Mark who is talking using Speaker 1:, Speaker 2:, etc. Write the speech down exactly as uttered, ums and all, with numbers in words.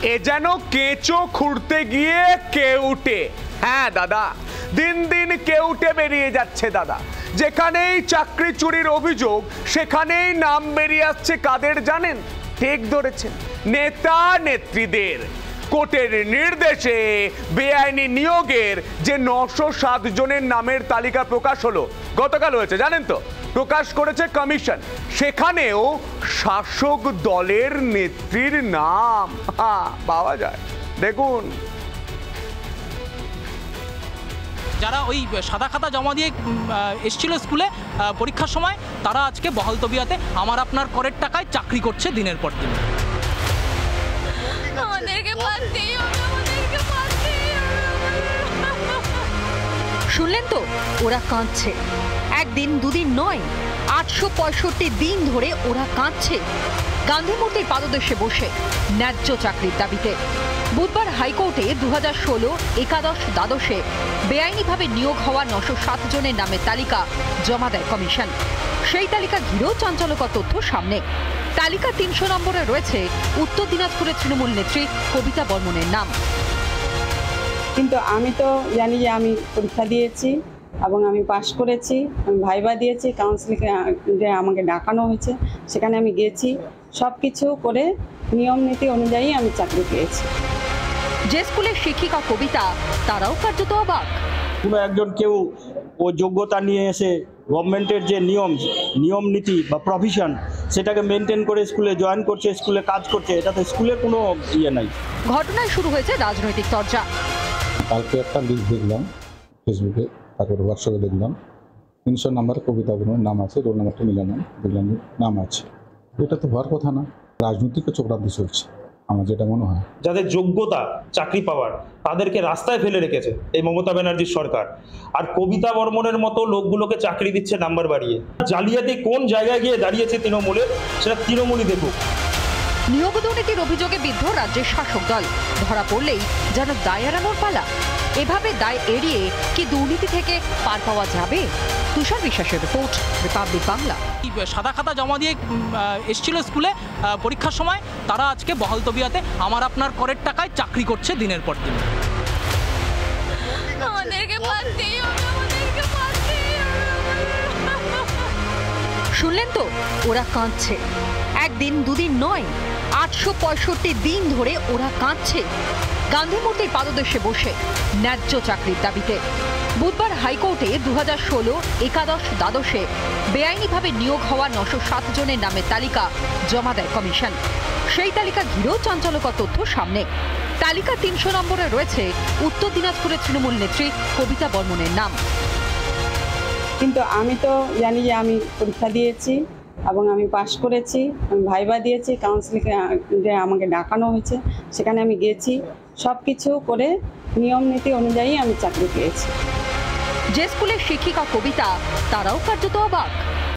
Speaker 1: এ যেন কেঁচো খুঁড়তে গিয়ে কেউটে। হ্যাঁ দাদা, দিন দিন কেউটে বেরিয়ে যাচ্ছে দাদা। যেখানেই চাকরি চুরির অভিযোগ সেখানেই নাম বেরিয়ে আসছে কাদের জানেন? ঠিক ধরেছেন, নেতা নেত্রীদের। কোর্টের নির্দেশে বেআইনি নিয়োগের যে নশো সাত জনের নামের তালিকা প্রকাশ হলো, গতকাল হয়েছে জানেন তো, প্রকাশ করেছে কমিশন। সেখানেও শাসক দলের নেত্রীর নাম পাওয়া যায়। দেখুন,
Speaker 2: যারা ওই সাদা খাতা জমা দিয়ে এসেছিল স্কুলে পরীক্ষার সময়, তারা আজকে বহাল তবিয়াতে আমার আপনার করের টাকায় চাকরি করছে দিনের পর দিন।
Speaker 3: শুনলেন তো, ওরা কাঁদছে। একদিন দুদিন নয়, আটশো পঁয়ষট্টি দিন ধরে ওরা কাঁদছে গান্ধী মূর্তির পাদদেশে বসে ন্যায্য চাকরির দাবিতে। বুধবার হাইকোর্টে দু হাজার ষোলো একাদশ দ্বাদশে বেআইনিভাবে নিয়োগ হওয়া নশো সাত জনের নামের তালিকা জমা দেয় কমিশন। সেই তালিকা ঘিরেও চাঞ্চল্যকর তথ্য সামনে। তালিকা তিনশো নম্বরে রয়েছে উত্তর দিনাজপুরের তৃণমূল নেত্রী কবিতা বর্মনের নাম।
Speaker 4: কিন্তু আমি তো জানি যে আমি পরীক্ষা দিয়েছি এবং আমি পাশ করেছি, আমি ভাইবা দিয়েছি, কাউন্সিলিংয়ে আমাকে ডাকানো হয়েছে, সেখানে আমি গেছি, সব কিছু করে নিয়ম নীতি অনুযায়ী আমি চাকরি পেয়েছি।
Speaker 3: যে স্কুলের শিক্ষিকা কবিতা, তারাও কার্যত অবাক।
Speaker 5: কোনো একজন কেউ ও যোগ্যতা নিয়ে এসে গভর্নমেন্টের যে নিয়ম নিয়ম নীতি বা প্রভিশন, সেটাকে মেনটেন করে স্কুলে জয়েন করছে, স্কুলে কাজ করছে, এটাতে স্কুলের কোনো ইয়ে নাই।
Speaker 3: ঘটনায় শুরু হয়েছে রাজনৈতিক চর্চা।
Speaker 6: কালকে একটা লিস্ট দেখলাম ফেসবুকে, তারপরে হোয়াটসঅ্যাপে দেখলাম তিনশো নাম্বার কবিতা বর্মনের নাম আছে, রোল নাম্বারটা মিলানো দেখলাম নাম আছে। এটা তো হওয়ার কথা না, রাজনৈতিক চক্রান্ত চলছে আমার যেটা মনে হয়।
Speaker 7: যাদের যোগ্যতা চাকরি পাওয়ার, তাদেরকে রাস্তায় ফেলে রেখেছে এই মমতা ব্যানার্জির সরকার। আর কবিতা বর্মনের মতো লোকগুলোকে চাকরি দিচ্ছে নাম্বার বাড়িয়ে। জালিয়াতি কোন জায়গায় গিয়ে দাঁড়িয়েছে তৃণমূলের, সেটা তৃণমূলই দেখুক।
Speaker 3: নিয়োগ দুর্নীতির অভিযোগে বিদ্ধ রাজ্যের শাসক দল, ধরা পড়লেই যেন দায় এড়ানোর পালা। এভাবে দায় এড়িয়ে কি দুর্নীতি থেকে পার পাওয়া যাবে? তুষার বিশ্বাসের রিপোর্ট, রিপাবলিক বাংলা।
Speaker 2: সাদা খাতা জমা দিয়ে এসেছিল স্কুলে পরীক্ষার সময়, তারা আজকে বহাল তবিয়াতে আমার আপনার করের টাকায় চাকরি করছে দিনের পর দিন।
Speaker 3: শুনলেন তো, ওরা কাঁদছে। একদিন দুদিন নয়, আটশো পঁয়ষট্টি দিন ধরে ওরা কাঁদছে গান্ধী মূর্তির পাদদেশে বসে ন্যায্য চাকরির দাবিতে। বুধবার হাইকোর্টে দু হাজার ষোলো একাদশ দ্বাদশে বেআইনিভাবে নিয়োগ হওয়া নশো সাত জনের নামের তালিকা জমা দেয় কমিশন। সেই তালিকা ঘিরেও চাঞ্চল্যকর তথ্য সামনে। তালিকা তিনশো নম্বরে রয়েছে উত্তর দিনাজপুরের তৃণমূল নেত্রী কবিতা বর্মনের নাম।
Speaker 4: কিন্তু আমি তো জানি যে আমি পরীক্ষা দিয়েছি এবং আমি পাশ করেছি, আমি ভাইবা দিয়েছি, কাউন্সিলিংয়ে আমাকে ডাকানো হয়েছে, সেখানে আমি গেছি, সব কিছু করে নিয়ম নীতি অনুযায়ী আমি চাকরি পেয়েছি।
Speaker 3: যে স্কুলের শিক্ষিকা কবিতা, তারাও কার্যত অবাক।